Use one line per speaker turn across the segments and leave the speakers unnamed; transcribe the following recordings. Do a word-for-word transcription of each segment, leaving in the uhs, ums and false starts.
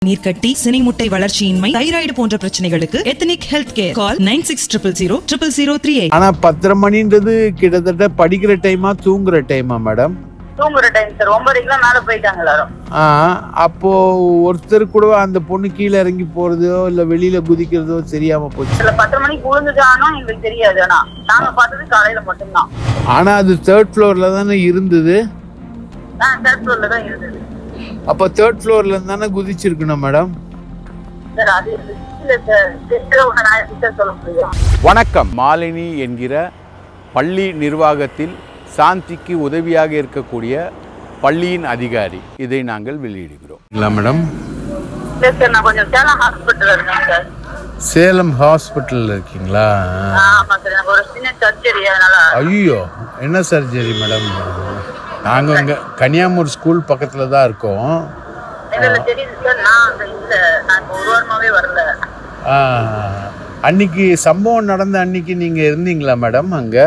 நீர்க்கட்டி, சினைமுட்டை வளர்ச்சியின்மை, thyroid போன்ற பிரச்சனைகளுக்கு ethnic health care. Call nine six triple zero triple zero three eight.
ஆனா பத்தரை மணின்றது கிட்டத்தட்ட படிக்கிற டைமா தூங்குற டைமா மேடம்?
தூங்குற டைம் சார். ஒன்பதுக்குலாம் மேல போயிட்டாங்க எல்லாரும்.
அப்போ ஒருத்தர் கூட அந்த பொண்ணு கீழே இறங்கி போறதோ இல்ல வெளியில குதிக்கிறதோ தெரியாம போச்சு.
இல்ல பத்தரை மணிக்கு விழுந்துட்டானோ எங்களுக்கு தெரியாது. ஆனா நாங்க பார்த்தது காலையில மட்டும்தான்.
ஆனா அது தேர்ட் ஃப்ளோர்ல தானே இருந்தது?
தேர்ட் ஃப்ளோர்ல தான் இருந்தது.
அப்ப தேர்ட் ஃப்ளோர்ல தானே குதிச்சிருக்கணும் மேடம்?
சார் அது இல்ல சார், சொல்ல முடியும்.
வணக்கம். மாலினி என்கிற பள்ளி நிர்வாகத்தில் சாந்திக்கு உதவியாக இருக்கக்கூடிய பள்ளியின் அதிகாரி. இதை நாங்கள் வெளியிடுகிறோம். இல்லை மேடம்?
இல்லை சார், நான் கொஞ்சம் சேலம் ஹாஸ்பிட்டல் இருக்கேன் சார்.
சேலம் ஹாஸ்பிட்டலில் இருக்கீங்களா?
ஆமாம் சார், எனக்கு ஒரு சின்ன சர்ஜரி. அதனால.
ஐயோ, என்ன சர்ஜரி மேடம்? நாங்கள் இங்கே கன்னியாகுமரி ஸ்கூல் பக்கத்தில் தான் இருக்கோம்.
இல்லை தெரியுது சார், நான் அந்த இல்லை நான் ஒரு வாரமாகவே வரல.
அன்னைக்கு சம்பவம் நடந்த அன்னைக்கு நீங்கள் இருந்தீங்களா மேடம் அங்கே?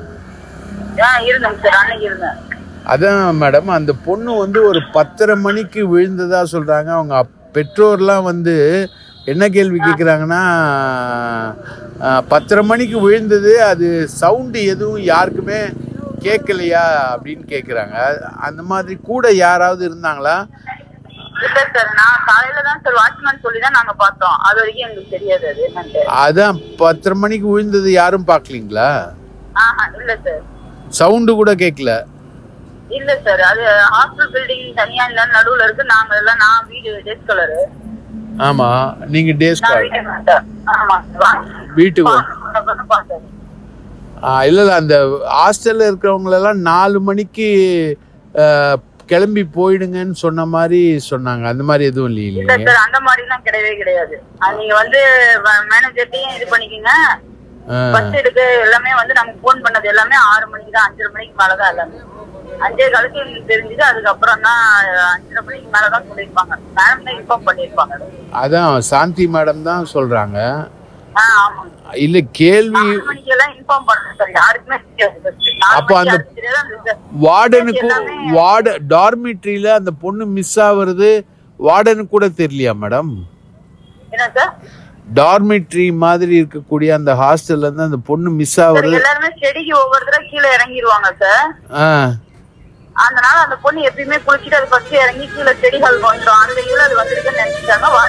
அதான் மேடம், அந்த பொண்ணு வந்து ஒரு பத்தரை மணிக்கு விழுந்ததா சொல்றாங்க. அவங்க பெற்றோர்லாம் வந்து என்ன கேள்வி கேட்குறாங்கன்னா, பத்தரை மணிக்கு விழுந்தது, அது சவுண்டு எதுவும் யாருக்குமே கேட்கலையா அப்படின்னு கேட்குறாங்க. அந்த மாதிரி கூட யாராவது இருந்தாங்களா? அதான் பத்தரை மணிக்கு விழுந்தது யாரும் பார்க்கலீங்களா? சவுண்டு கூட கேட்கல?
இல்ல சார், அது ஹாஸ்டல் பில்டிங் தனியா இல்ல, நடுவுல இருக்கு. நாங்க எல்லாம் நான் வீடு டேஸ் கலர்.
ஆமா, நீங்க டேஸ் கலர்.
ஆமா,
வீட்டுக்கு இல்ல இல்ல, அந்த ஹாஸ்டல்ல இருக்கிறவங்க எல்லாம் நாலு மணிக்கு கிளம்பி போயிடுங்கன்னு சொன்ன மாதிரி சொன்னாங்க. அந்த மாதிரி எதுவும் இல்லையா?
இல்ல சார், அந்த மாதிரி எல்லாம் கிடையவே கிடையாது. நீங்க வந்து மேனேஜர்ட்டையும் இது பண்ணிக்கீங்க. பஸ் எடுக்க எல்லாமே வந்து நமக்கு போன் பண்ணது எல்லாமே ஆறு மணிக்கு தான், அஞ்சரை மணிக்கு மேலதான் எல்லாமே. அஞ்சே காலத்துக்கு எங்களுக்கு தெரிஞ்சது. அதுக்கப்புறம் தான் அஞ்சரை மணிக்கு மேலதான் சொல்லிருப்பாங்க. மேடம் தான் இன்ஃபார்ம் பண்ணிருப்பாங்க.
அதான் சாந்தி மேடம் தான் சொல்றாங்க. இல்ல கேள்வி அப்ப அந்த வார்டனுக்கு வார்டு டார்மிட்டரியில அந்த பொண்ணு மிஸ் ஆகுறது வார்டனுக்கு கூட தெரியலையா மேடம்?
என்ன சார்?
டார்மிட்டரி மாதிரி இருக்கக்கூடிய அந்த ஹாஸ்டல்ல இருந்து அந்த பொண்ணு மிஸ் ஆகுறது.
எல்லாருமே செடிக்கு ஒவ்வொரு தடவை கீழே இறங்கிடுவாங்க சார். அதனால அந்த பொண்ணு எப்பயுமே குளிச்சுட்டு அது ஃபர்ஸ்ட் இறங்கி கீழே செடிகள் வந்துடும். அந்த கீழே அது வந்துருக்குன்னு நினைச்சிட்டாங்க.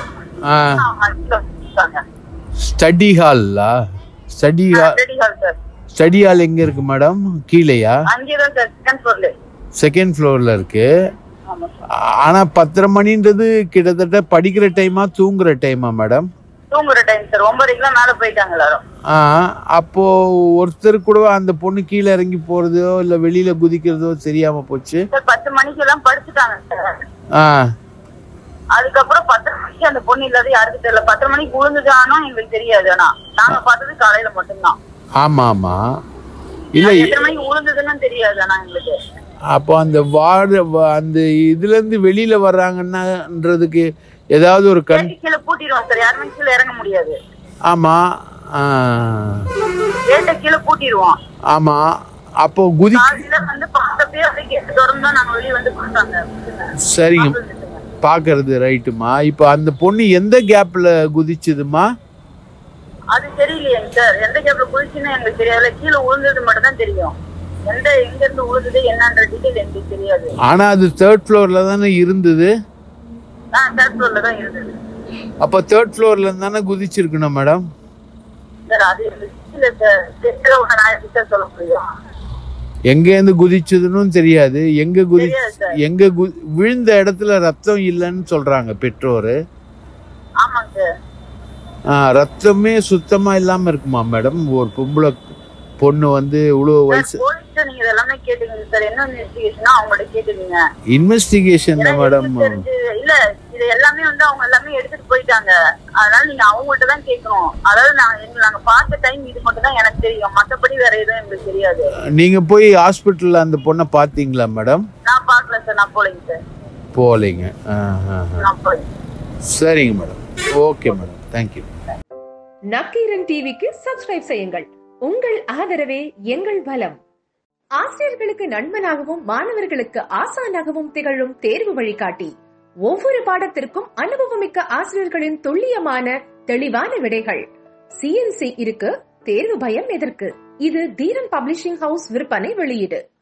ஸ்டடி ஹால்லா? Study hall. ஸ்டடி ஹால் எங்க இருக்கு மேடம்? கீழேயா?
அங்கேதான் சார், செகண்ட் ஃப்ளோர்ல.
செகண்ட் ஃப்ளோர்ல இருக்கு. ஆனா பத்தரை மணின்றது கிட்டத்தட்ட படிக்கிற டைமா தூங்குற டைமா மேடம்?
தூங்குற டைம் சார். ஒன்பதுக்குலாம் மேல போயிட்டாங்க எல்லாரும்.
அப்போ ஒருத்தர் கூட அந்த பொண்ணு கீழே இறங்கி போறதோ இல்ல வெளியில குதிக்கிறதோ தெரியாம போச்சு.
பத்து மணிக்கு எல்லாம் படிச்சுட்டாங்க சார். அதுக்கப்புறம் பத்தரை மணிக்கு அந்த பொண்ணு இல்லாத யாருக்கு தெரியல. பத்தரை மணிக்கு விழுந்துட்டானோ எங்களுக்கு தெரியாது. ஆனா நாங்க பார்த்தது காலையில மட்டும்தான்.
ஆமா ஆமா. இல்ல
எத்தனை மணிக்கு விழுந்ததுன்னு தெரியாது. ஆனா எங்களுக்கு
அப்போ அந்த வார்டு அந்த இதுல இருந்து வெளியில வர்றாங்கன்றதுக்கு ஏதாவது ஒரு கண்
கீழே பூட்டிடுவோம் சார். யாருமே கீழே இறங்க முடியாது.
ஆமா,
கேட்ட கீழே பூட்டிடுவோம்.
ஆமா. அப்போ குதி
வந்து பார்த்தப்பே அப்படியே கேட்டு திறந்தா நாங்க வெளியே வந்து பார்த்தாங்க.
சரிங்க, பாக்குறது ரைட்டுமா. இப்ப அந்த பொண்ணு எந்த கேப்ல குதிச்சதுமா?
அது தெரியலையே சார். எந்த கேப்ல குதிச்சுன்னு எங்களுக்கு தெரியாது. கீழே விழுந்தது மட்டும் தான் தெரியும். எந்த எங்க இருந்து விழுந்தது என்னன்ற டீடைல் எனக்கு தெரியாது.
ஆனா அது தேர்ட் ஃப்ளோர்ல தானே இருந்தது?
தேர்ட் ஃப்ளோர்ல தான் இருந்தது.
அப்ப தேர்ட் ஃப்ளோர்ல தானே குதிச்சிருக்கணும் மேடம்?
சார் அது இல்ல சார், சொல்ல முடியும்.
எங்க இருந்து குதிச்சதுன்னு தெரியாது. எங்க குதி எங்க விழுந்த இடத்துல ரத்தம் இல்லைன்னு சொல்றாங்க பெற்றோரு.
ஆமாங்க சார்.
ரத்தமே சுத்தமா இல்லாம இருக்குமா மேடம்? ஒரு பொம்பளை பொண்ணு வந்து இவ்வளவு வயசு.
நீங்க இதெல்லாம் கேட்டீங்க சார். என்ன இன்வெஸ்டிகேஷனா அவங்கள்ட்ட கேட்டீங்க?
இன்வெஸ்டிகேஷன் தான் மேடம்.
இல்ல இது எல்லாமே வந்து அவங்க எல்லாமே எடுத்துட்டு போயிட்டாங்க. அதனால நீங்க அவங்கள்ட்ட தான் கேட்கணும். அதாவது நாங்க நாங்க பார்த்த டைம் இது மட்டும் தான் எனக்கு தெரியும். மத்தபடி வேற எதுவும் எங்களுக்கு தெரியாது.
நீங்க போய் ஹாஸ்பிட்டல்ல அந்த பொண்ணை பாத்தீங்களா மேடம்?
நான் பாக்கல சார். நான் போலீங்க சார்.
போலீங்க. சரிங்க madam. Okay madam, thank you.
Nakkeeran டிவிக்கு சப்ஸ்கிரைப் செய்யுங்கள். உங்கள் ஆதரவே எங்கள் பலம். ஆசிரியர்களுக்கு நண்பனாகவும் மாணவர்களுக்கு ஆசானாகவும் திகழும் தேர்வு வழிகாட்டி ஒவ்வொரு பாடத்திற்கும் அனுபவமிக்க ஆசிரியர்களின் துல்லியமான தெளிவான விடைகள். சிஎன்சி இருக்கு, தேர்வு பயம் எதற்கு? இது தீரன் பப்ளிஷிங் ஹவுஸ் விற்பனை வெளியீடு.